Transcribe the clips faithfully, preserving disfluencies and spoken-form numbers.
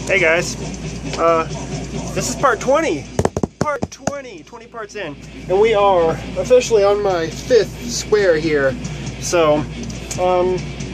Hey guys, uh, this is part twenty. Part twenty, twenty parts in. And we are officially on my fifth square here. So, um,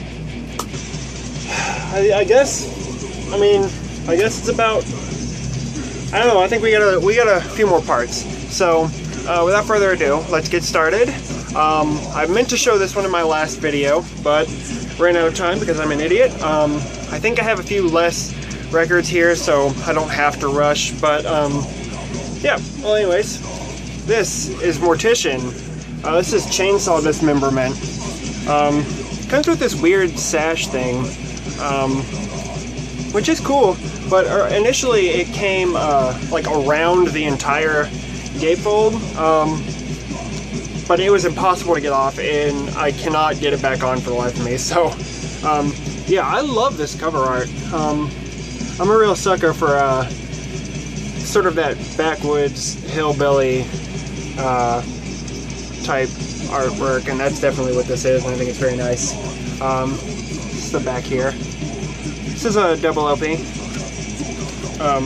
I, I guess, I mean, I guess it's about, I don't know, I think we got a, we got a few more parts. So, uh, without further ado, let's get started. Um, I meant to show this one in my last video, but ran out of time because I'm an idiot. Um, I think I have a few less records here, so I don't have to rush, but um, yeah, well anyways, this is Mortician. Uh, this is Chainsaw Dismemberment. Um, comes with this weird sash thing, um, which is cool, but uh, initially it came uh, like around the entire gatefold, um, but it was impossible to get off, and I cannot get it back on for the life of me, so um, yeah, I love this cover art. Um, I'm a real sucker for uh, sort of that backwoods hillbilly uh, type artwork, and that's definitely what this is, and I think it's very nice. Um, this is the back here. This is a double L P. Um,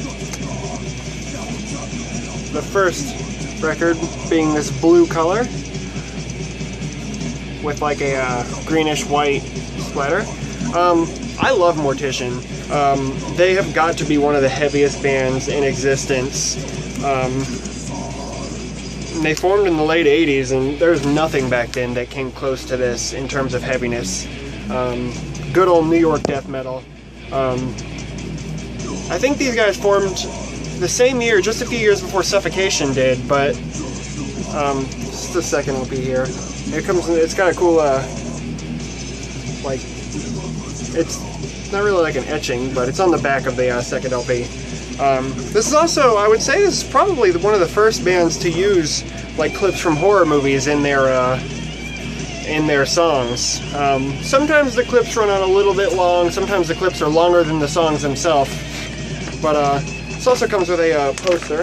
the first record being this blue color with like a uh, greenish white splatter. Um, I love Mortician. Um, they have got to be one of the heaviest bands in existence. Um, they formed in the late eighties, and there's nothing back then that came close to this in terms of heaviness. Um, good old New York death metal. Um, I think these guys formed the same year, just a few years before Suffocation did, but um, just the second L P here. It comes. It's got a cool, uh, like, it's not really like an etching, but it's on the back of the uh, second L P. Um, this is also, I would say, this is probably one of the first bands to use like clips from horror movies in their uh, in their songs. Um, sometimes the clips run out a little bit long. Sometimes the clips are longer than the songs themselves. But uh, this also comes with a uh, poster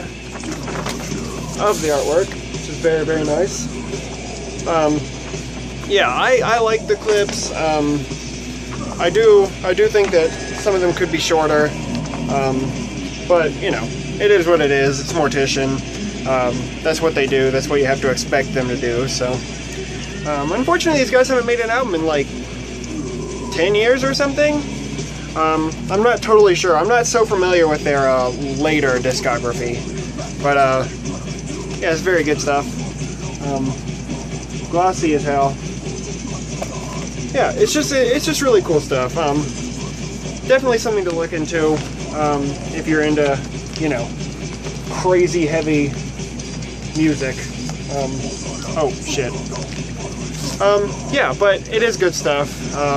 of the artwork, which is very very nice. Um, yeah, I, I like the clips. Um, I do, I do think that some of them could be shorter, um, but, you know, it is what it is. It's Mortician. Um, that's what they do. That's what you have to expect them to do, so. Um, unfortunately, these guys haven't made an album in, like, ten years or something. Um, I'm not totally sure. I'm not so familiar with their uh, later discography, but, uh, yeah, it's very good stuff. Um, glossy as hell. Yeah, it's just it's just really cool stuff. Um, definitely something to look into um, if you're into, you know, crazy heavy music. Um, oh shit. Um, yeah, but it is good stuff. Uh,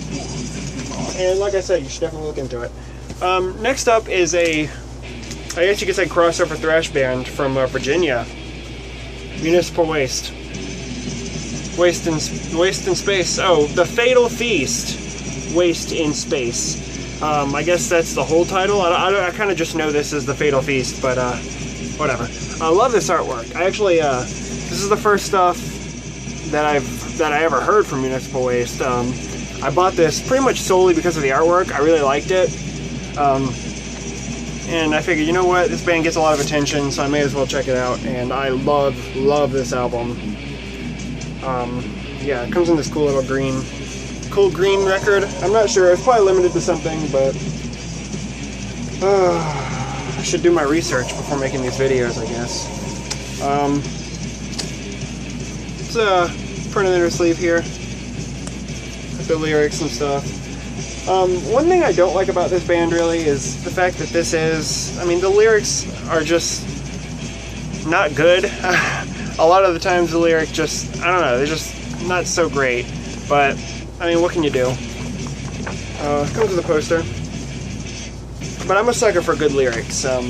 and like I said, you should definitely look into it. Um, next up is a, I guess you could say, crossover thrash band from uh, Virginia, Municipal Waste. Waste in, Waste in Space. Oh, The Fatal Feast. Waste in Space. Um, I guess that's the whole title. I, I, I kind of just know this as The Fatal Feast, but uh, whatever. I love this artwork. I actually, uh, this is the first stuff that I've that I ever heard from Municipal Waste. Um, I bought this pretty much solely because of the artwork. I really liked it, um, and I figured, you know what, this band gets a lot of attention, so I may as well check it out. And I love, love this album. Um, yeah, it comes in this cool little green, cool green record. I'm not sure, it's probably limited to something, but uh, I should do my research before making these videos, I guess. Um, it's a printed inner sleeve here, with the lyrics and stuff. Um, one thing I don't like about this band really is the fact that this is, I mean, the lyrics are just not good. A lot of the times the lyric just, I don't know, they're just not so great. But, I mean, what can you do? Uh, comes with a poster. But I'm a sucker for good lyrics. Um,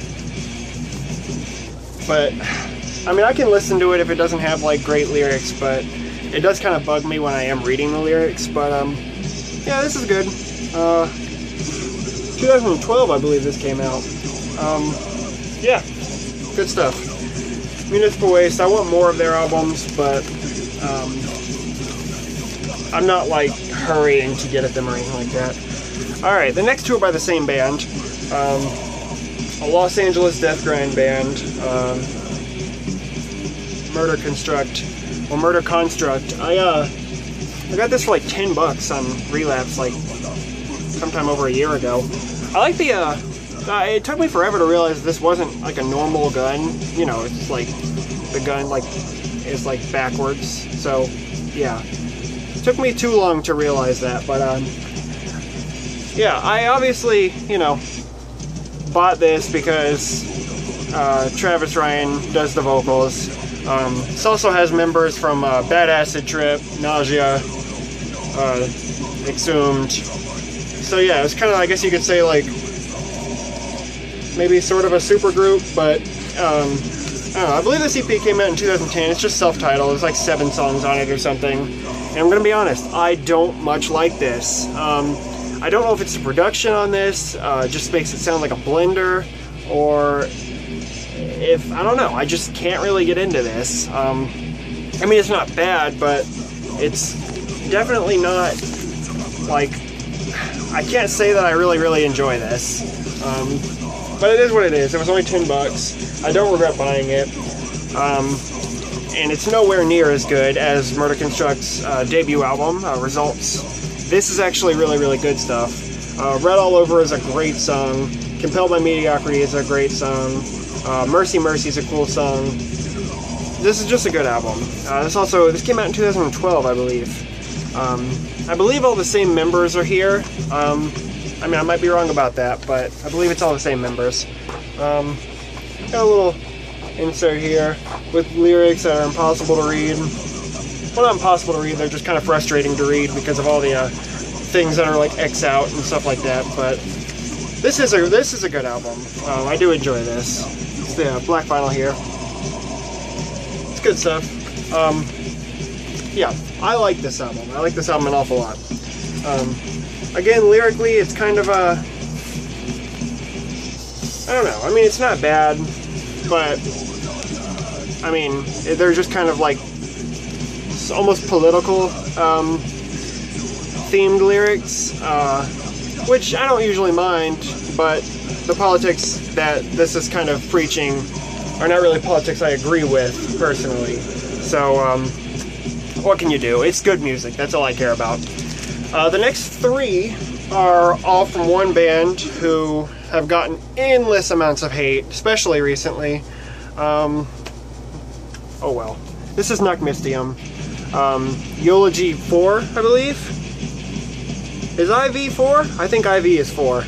but, I mean, I can listen to it if it doesn't have, like, great lyrics, but it does kind of bug me when I am reading the lyrics. But, um, yeah, this is good. Uh, twenty twelve, I believe this came out. Um, yeah, good stuff. Municipal Waste, I want more of their albums, but um, I'm not like hurrying to get at them or anything like that. Alright, the next two are by the same band. Um, a Los Angeles death grind band. Um, Murder Construct. Or Murder Construct. I, uh, I got this for like ten bucks on Relapse, like, sometime over a year ago. I like the, uh, uh, it took me forever to realize this wasn't like a normal gun. You know, it's like, the gun, like, is like backwards. So, yeah. It took me too long to realize that, but, um, yeah, I obviously, you know, bought this because uh, Travis Ryan does the vocals. Um, this also has members from uh, Bad Acid Trip, Nausea, uh, Exhumed. So yeah, it's kind of, I guess you could say, like, maybe sort of a super group, but um, I don't know. I believe this E P came out in two thousand ten. It's just self-titled. There's like seven songs on it or something. And I'm going to be honest, I don't much like this. Um, I don't know if it's the production on this, uh, just makes it sound like a blender, or if, I don't know, I just can't really get into this. Um, I mean, it's not bad, but it's definitely not, like, I can't say that I really, really enjoy this. Um, but it is what it is. It was only ten bucks. I don't regret buying it. Um, and it's nowhere near as good as Murder Construct's uh, debut album, uh, Results. This is actually really, really good stuff. Uh, Red All Over is a great song. Compelled by Mediocrity is a great song. Uh, Mercy Mercy is a cool song. This is just a good album. Uh, this also, this came out in two thousand twelve, I believe. Um, I believe all the same members are here. Um, I mean, I might be wrong about that, but I believe it's all the same members. Um, got a little insert here with lyrics that are impossible to read. Well, not impossible to read, they're just kind of frustrating to read because of all the uh, things that are like X out and stuff like that, but this is a this is a good album. Um, I do enjoy this. It's the uh, black vinyl here. It's good stuff. Um, yeah, I like this album. I like this album an awful lot. Um, again, lyrically, it's kind of a... I don't know. I mean, it's not bad, but I mean, they're just kind of like almost political um, themed lyrics, uh, which I don't usually mind, but the politics that this is kind of preaching are not really politics I agree with personally. So um, what can you do? It's good music. That's all I care about. Uh, the next three are all from one band who have gotten endless amounts of hate, especially recently. Um, oh well. This is Nocmistium. Um, Eulogy four, I believe? Is I V four? I think I V is four.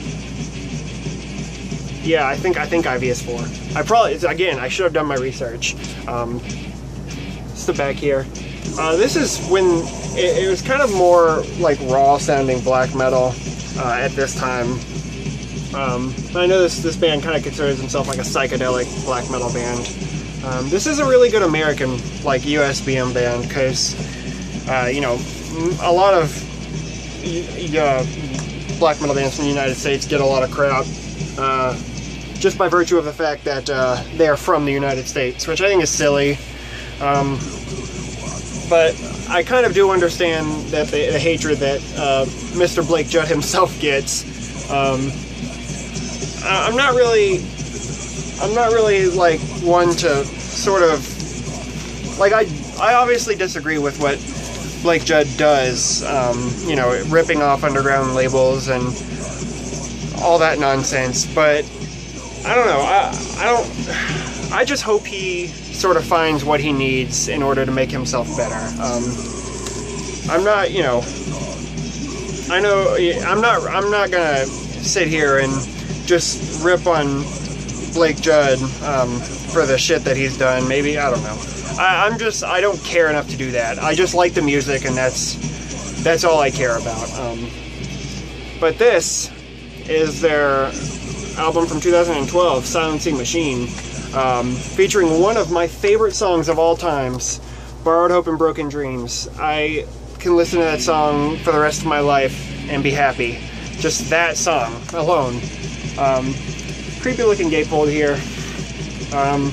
Yeah, I think I think I V is four. I probably, again, I should have done my research. Um, it's the back here. Uh, this is when it, it was kind of more like raw sounding black metal uh, at this time. Um, I know this, this band kind of considers himself like a psychedelic black metal band. Um, this is a really good American, like, U S B M band, because, uh, you know, a lot of uh, black metal bands from the United States get a lot of crap, uh, just by virtue of the fact that uh, they are from the United States, which I think is silly. Um, but I kind of do understand that the, the hatred that uh, Mister Blake Judd himself gets. Um, I'm not really... I'm not really, like, one to sort of, like, I, I obviously disagree with what Blake Judd does, um, you know, ripping off underground labels and all that nonsense, but I don't know, I, I don't, I just hope he sort of finds what he needs in order to make himself better. Um, I'm not, you know, I know, I'm not, I'm not gonna sit here and just rip on Blake Judd um, for the shit that he's done. Maybe, I don't know. I, I'm just, I don't care enough to do that. I just like the music, and that's that's all I care about. Um, but this is their album from two thousand twelve, Silencing Machine, um, featuring one of my favorite songs of all times, Borrowed Hope and Broken Dreams. I can listen to that song for the rest of my life and be happy. Just that song alone. Um, creepy looking gatefold here. Um,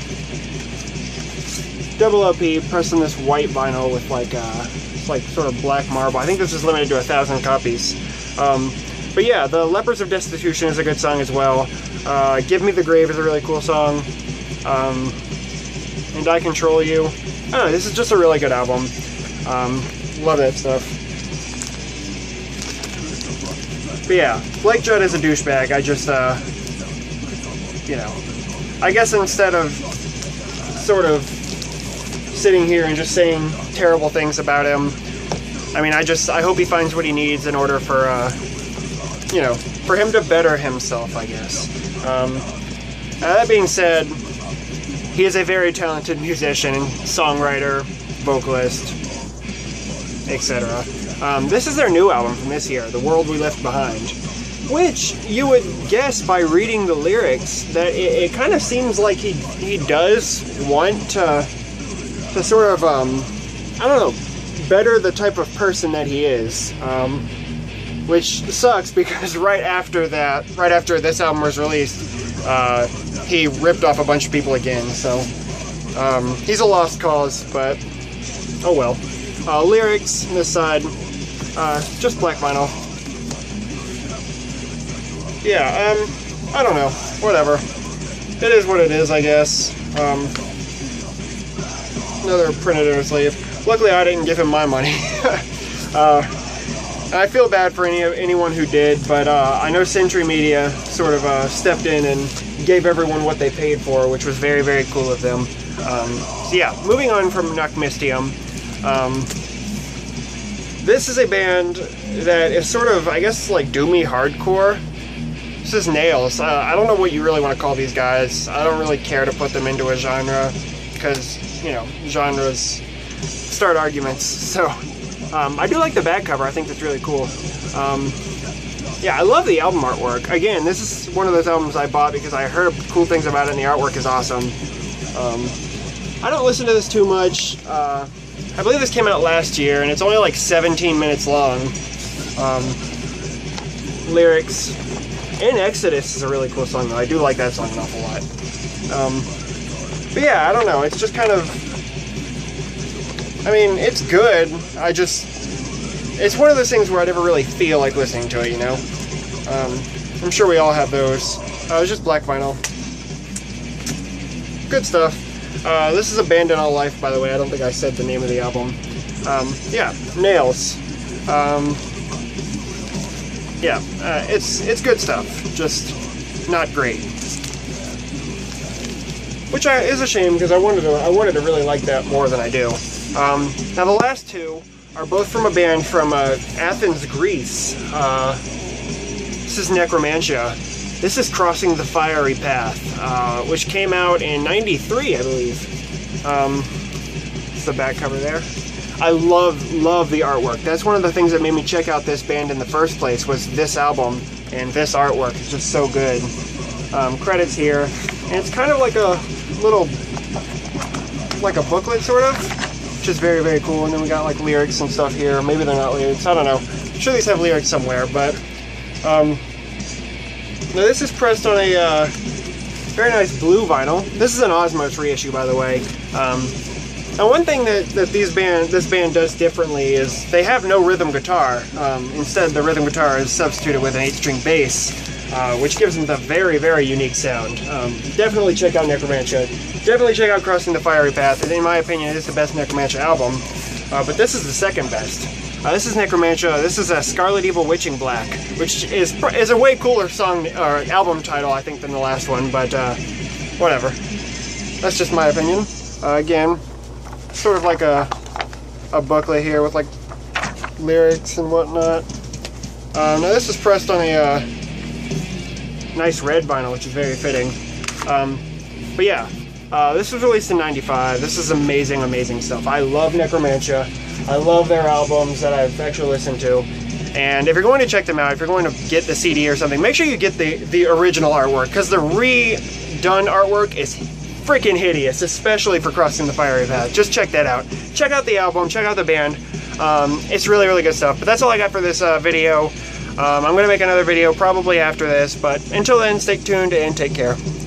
double L P pressed on this white vinyl with like uh, like sort of black marble. I think this is limited to a thousand copies. Um, but yeah, the Lepers of Destitution is a good song as well. Uh, Give Me the Grave is a really cool song. Um, and I Control You. I don't know, this is just a really good album. Um, love that stuff. But yeah, Blake Judd is a douchebag. I just, uh, you know, I guess instead of sort of sitting here and just saying terrible things about him, I mean, I just, I hope he finds what he needs in order for, uh, you know, for him to better himself, I guess. Um, that being said, he is a very talented musician, songwriter, vocalist, et cetera. Um, this is their new album from this year, The World We Left Behind, which you would guess by reading the lyrics that it, it kind of seems like he he does want to to sort of um, I don't know, better the type of person that he is, um, which sucks because right after that, right after this album was released, uh, he ripped off a bunch of people again. So um, he's a lost cause, but oh well. Uh, lyrics on this side. Uh, just black vinyl. Yeah, um, I don't know. Whatever. It is what it is, I guess. Um, another printed inner sleeve. Luckily, I didn't give him my money. uh, I feel bad for any anyone who did, but uh, I know Century Media sort of uh, stepped in and gave everyone what they paid for, which was very, very cool of them. Um, so yeah, moving on from Nachtmystium. Um, This is a band that is sort of, I guess, like doomy hardcore. This is Nails. Uh, I don't know what you really want to call these guys. I don't really care to put them into a genre because, you know, genres start arguments. So, um, I do like the back cover. I think that's really cool. Um, yeah, I love the album artwork. Again, this is one of those albums I bought because I heard cool things about it and the artwork is awesome. Um, I don't listen to this too much. Uh, I believe this came out last year, and it's only like seventeen minutes long. Um, lyrics. And Exodus is a really cool song, though. I do like that song an awful lot. Um, but yeah, I don't know. It's just kind of... I mean, it's good. I just... It's one of those things where I never really feel like listening to it, you know? Um, I'm sure we all have those. Uh, it's just black vinyl. Good stuff. Uh, this is Abandon All Life, by the way. I don't think I said the name of the album. Um, yeah, Nails. Um, yeah, uh, it's it's good stuff. Just not great. Which I, is a shame because I wanted to I wanted to really like that more than I do. Um, now the last two are both from a band from uh, Athens, Greece. Uh, this is Necromantia. This is Crossing the Fiery Path, uh, which came out in ninety-three, I believe. Um, it's the back cover there. I love, love the artwork. That's one of the things that made me check out this band in the first place, was this album and this artwork. It's just so good. Um, credits here. And it's kind of like a little, like a booklet, sort of, which is very, very cool. And then we got like lyrics and stuff here. Maybe they're not lyrics. I don't know. I'm sure these have lyrics somewhere, but... Um, Now this is pressed on a uh, very nice blue vinyl. This is an Osmos reissue, by the way. Um, now one thing that, that these band, this band does differently is they have no rhythm guitar. Um, instead, the rhythm guitar is substituted with an eight string bass, uh, which gives them the very, very unique sound. Um, definitely check out Necromantia. Definitely check out Crossing the Fiery Path. In my opinion, it is the best Necromantia album. Uh, but this is the second best. Uh, this is Necromantia. This is a Scarlet Evil Witching Black, which is is a way cooler song or album title, I think, than the last one. But uh, whatever. That's just my opinion. Uh, again, sort of like a a booklet here with like lyrics and whatnot. Uh, now this is pressed on a uh, nice red vinyl, which is very fitting. Um, but yeah, uh, this was released in ninety-five. This is amazing, amazing stuff. I love Necromantia. I love their albums that I've actually listened to. And if you're going to check them out, if you're going to get the C D or something, make sure you get the, the original artwork, because the redone artwork is freaking hideous, especially for Crossing the Fiery Path. Just check that out. Check out the album, check out the band. Um, it's really, really good stuff. But that's all I got for this uh, video. Um, I'm going to make another video probably after this, but until then, stay tuned and take care.